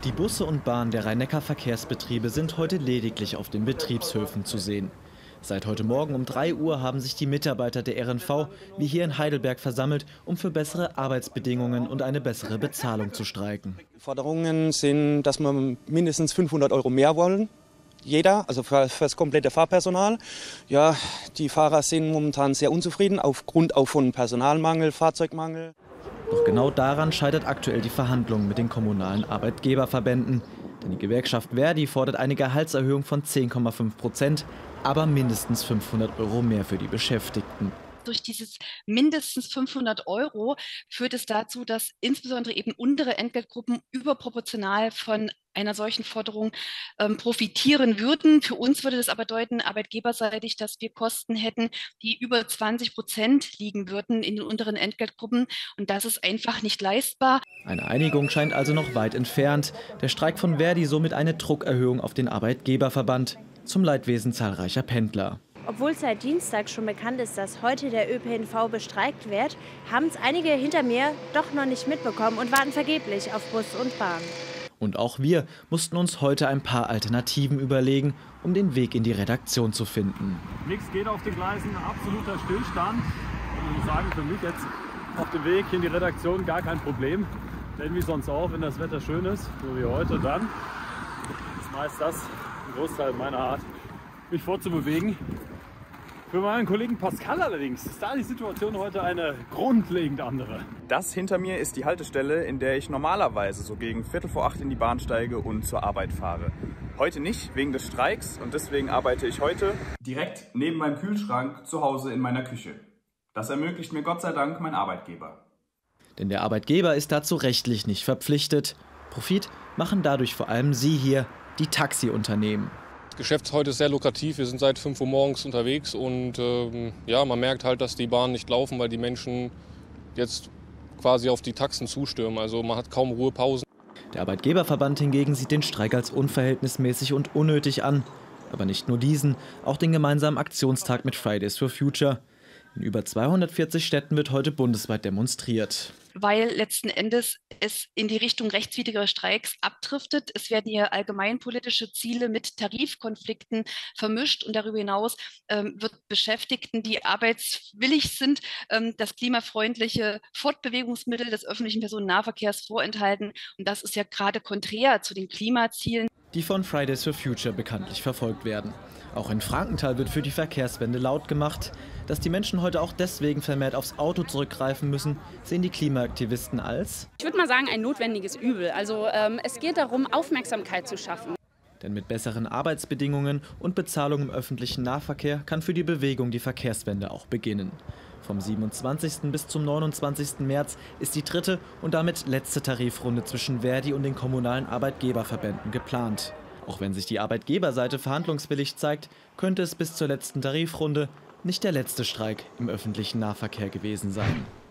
Die Busse und Bahnen der Rhein-Neckar-Verkehrsbetriebe sind heute lediglich auf den Betriebshöfen zu sehen. Seit heute Morgen um 3 Uhr haben sich die Mitarbeiter der RNV wie hier in Heidelberg versammelt, um für bessere Arbeitsbedingungen und eine bessere Bezahlung zu streiken. Forderungen sind, dass wir mindestens 500 € mehr wollen. Jeder, also für das komplette Fahrpersonal. Ja, die Fahrer sind momentan sehr unzufrieden aufgrund auch von Personalmangel, Fahrzeugmangel. Doch genau daran scheitert aktuell die Verhandlung mit den kommunalen Arbeitgeberverbänden. Denn die Gewerkschaft ver.di fordert eine Gehaltserhöhung von 10,5%, aber mindestens 500 € mehr für die Beschäftigten. Durch dieses mindestens 500 € führt es dazu, dass insbesondere eben untere Entgeltgruppen überproportional von einer solchen Forderung profitieren würden. Für uns würde das aber bedeuten, arbeitgeberseitig, dass wir Kosten hätten, die über 20% liegen würden in den unteren Entgeltgruppen. Und das ist einfach nicht leistbar. Eine Einigung scheint also noch weit entfernt. Der Streik von ver.di somit eine Druckerhöhung auf den Arbeitgeberverband, zum Leidwesen zahlreicher Pendler. Obwohl seit Dienstag schon bekannt ist, dass heute der ÖPNV bestreikt wird, haben es einige hinter mir doch noch nicht mitbekommen und warten vergeblich auf Bus und Bahn. Und auch wir mussten uns heute ein paar Alternativen überlegen, um den Weg in die Redaktion zu finden. Nichts geht auf den Gleisen, absoluter Stillstand. Und ich sagen, für mich jetzt auf dem Weg in die Redaktion gar kein Problem. Denn wie sonst auch, wenn das Wetter schön ist, so wie heute, dann ist meist das ein Großteil meiner Art, mich fortzubewegen. Für meinen Kollegen Pascal allerdings ist da die Situation heute eine grundlegend andere. Das hinter mir ist die Haltestelle, in der ich normalerweise so gegen 7:45 in die Bahn steige und zur Arbeit fahre. Heute nicht, wegen des Streiks, und deswegen arbeite ich heute direkt neben meinem Kühlschrank zu Hause in meiner Küche. Das ermöglicht mir Gott sei Dank mein Arbeitgeber. Denn der Arbeitgeber ist dazu rechtlich nicht verpflichtet. Profit machen dadurch vor allem Sie hier, die Taxiunternehmen. Das Geschäft heute ist sehr lukrativ. Wir sind seit 5 Uhr morgens unterwegs und ja, man merkt halt, dass die Bahnen nicht laufen, weil die Menschen jetzt quasi auf die Taxen zustürmen. Also man hat kaum Ruhepausen. Der Arbeitgeberverband hingegen sieht den Streik als unverhältnismäßig und unnötig an. Aber nicht nur diesen, auch den gemeinsamen Aktionstag mit Fridays for Future. In über 240 Städten wird heute bundesweit demonstriert. Weil letzten Endes es in die Richtung rechtswidriger Streiks abdriftet. Es werden hier allgemeinpolitische Ziele mit Tarifkonflikten vermischt und darüber hinaus wird Beschäftigten, die arbeitswillig sind, das klimafreundliche Fortbewegungsmittel des öffentlichen Personennahverkehrs vorenthalten. Und das ist ja gerade konträr zu den Klimazielen, die von Fridays for Future bekanntlich verfolgt werden. Auch in Frankenthal wird für die Verkehrswende laut gemacht. Dass die Menschen heute auch deswegen vermehrt aufs Auto zurückgreifen müssen, sehen die Klimaaktivisten als, ich würde mal sagen, ein notwendiges Übel. Also es geht darum, Aufmerksamkeit zu schaffen. Denn mit besseren Arbeitsbedingungen und Bezahlung im öffentlichen Nahverkehr kann für die Bewegung die Verkehrswende auch beginnen. Vom 27. bis zum 29. März ist die dritte und damit letzte Tarifrunde zwischen ver.di und den kommunalen Arbeitgeberverbänden geplant. Auch wenn sich die Arbeitgeberseite verhandlungswillig zeigt, könnte es bis zur letzten Tarifrunde nicht der letzte Streik im öffentlichen Nahverkehr gewesen sein.